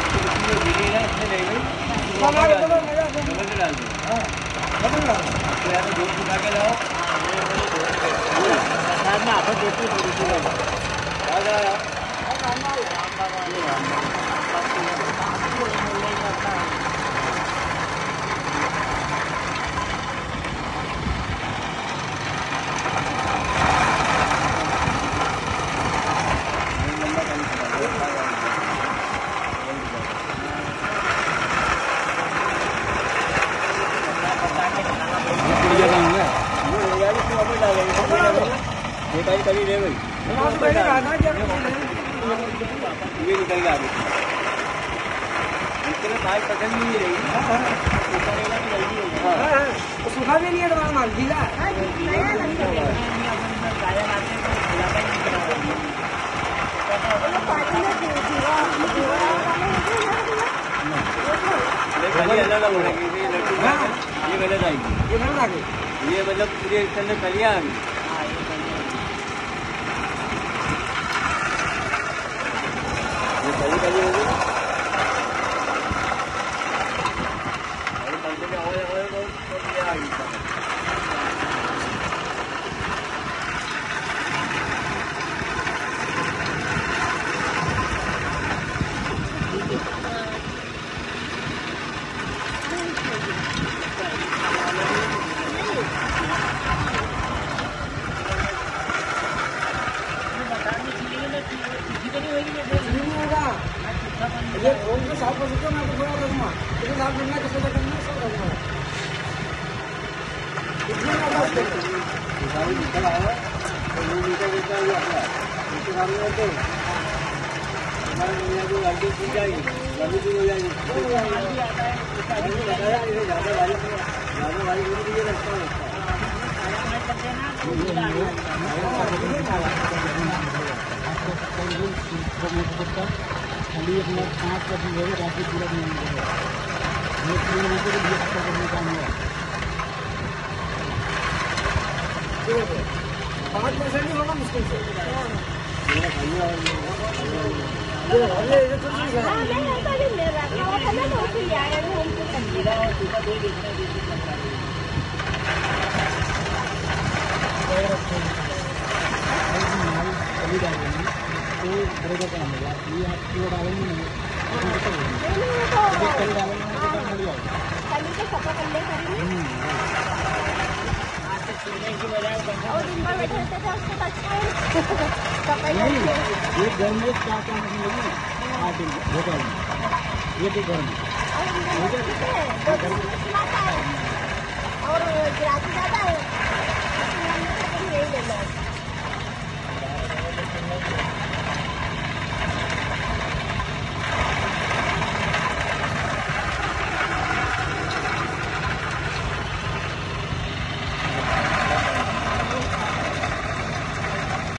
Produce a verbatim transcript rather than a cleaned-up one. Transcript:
कभी रे भाई ये निकल गया इतने बाइक पसंद नहीं रही सुखा भी नहीं है तुम्हारा माल गीला ये गलत आएगी ये गलत आ गई ये मतलब पूरे अंदर कलियां आ गई ये कली कली होगी ये फोन को साफ कर सकते हो मैं तो थोड़ा रखूंगा लेकिन साफ करना कैसे करना है सब रखूंगा इतने ज्यादा उसके गाड़ी निकल आया तो वो मीटर देता है अपना उसके सामने रहते हमारे दुनिया को गाड़ी की जाएगी गाड़ी भी हो जाएगी बताया इसे ज़्यादा भारी ज़्यादा भारी होने के लिए रखता है खाली अपना पाँच परसेंट हो गया बाकी पूरा नहीं मिलेगा ये तीन मीटर भी अच्छा करने का है पाँच परसेंट ही होगा मुश्किल से तो बड़े का मिला ये आप क्यों डालेंगे नहीं कल डालेंगे खाली के सफा कर ले करेंगे और दिन भर बैठे रहते थे उसको टच कर नहीं ये घर में क्या काम नहीं है आठ दिन होटल ये तो घर में